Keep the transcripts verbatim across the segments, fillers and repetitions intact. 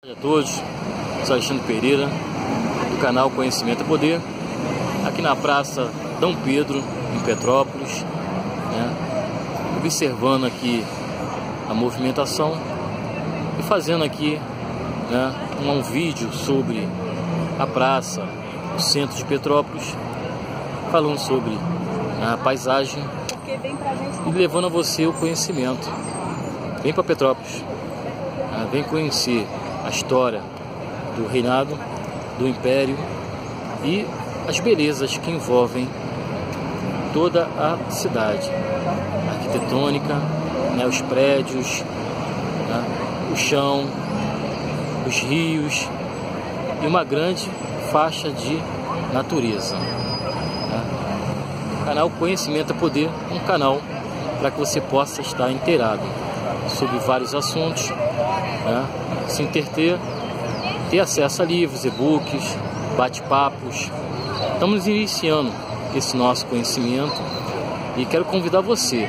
Olá a todos, sou Alexandre Pereira, do canal Conhecimento é Poder, aqui na Praça Dom Pedro, em Petrópolis, né, observando aqui a movimentação e fazendo aqui, né, um vídeo sobre a praça, o centro de Petrópolis, falando sobre a paisagem e levando a você o conhecimento. Vem para Petrópolis, vem conhecer a história do reinado, do império e as belezas que envolvem toda a cidade, a arquitetônica, né, os prédios, né, o chão, os rios e uma grande faixa de natureza. Né. O canal Conhecimento é Poder, um canal para que você possa estar inteirado sobre vários assuntos, né, se interter, ter acesso a livros, e-books, bate-papos. Estamos iniciando esse nosso conhecimento e quero convidar você,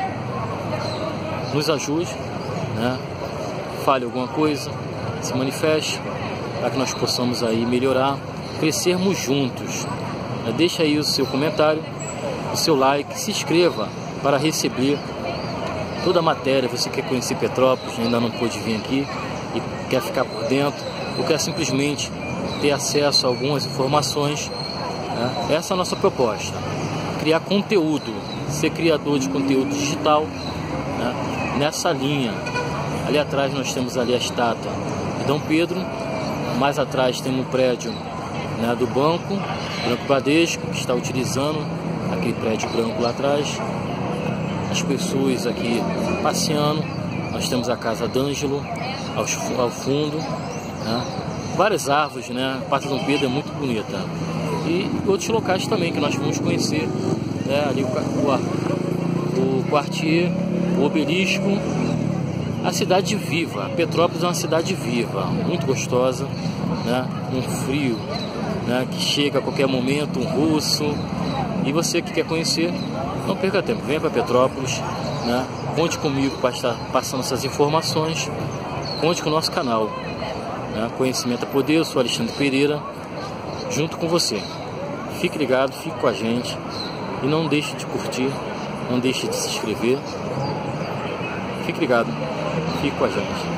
nos ajude, né, fale alguma coisa, se manifeste, para que nós possamos aí melhorar, crescermos juntos. Deixa aí o seu comentário, o seu like, se inscreva para receber toda a matéria. Você quer conhecer Petrópolis, ainda não pôde vir aqui e quer ficar por dentro, ou quer simplesmente ter acesso a algumas informações, né? Essa é a nossa proposta, criar conteúdo, ser criador de conteúdo digital, né? Nessa linha. Ali atrás nós temos ali a estátua de Dom Pedro, mais atrás tem um prédio, né, do Banco, Banco Bradesco, que está utilizando aquele prédio branco lá atrás. As pessoas aqui passeando, nós temos a casa d'Ângelo ao, ao fundo, né? Várias árvores, né? A parte de Dom Pedro é muito bonita, e outros locais também que nós vamos conhecer, né? Ali o, o, o Quartier, o Obelisco, a cidade viva. Petrópolis é uma cidade viva, muito gostosa, né? Um frio, né, que chega a qualquer momento, um russo. E você que quer conhecer, não perca tempo, venha para Petrópolis, né? Conte comigo para estar passando essas informações, conte com o nosso canal, né? Conhecimento é Poder, eu sou Alexandre Pereira, junto com você. Fique ligado, fique com a gente e não deixe de curtir, não deixe de se inscrever. Fique ligado, fique com a gente.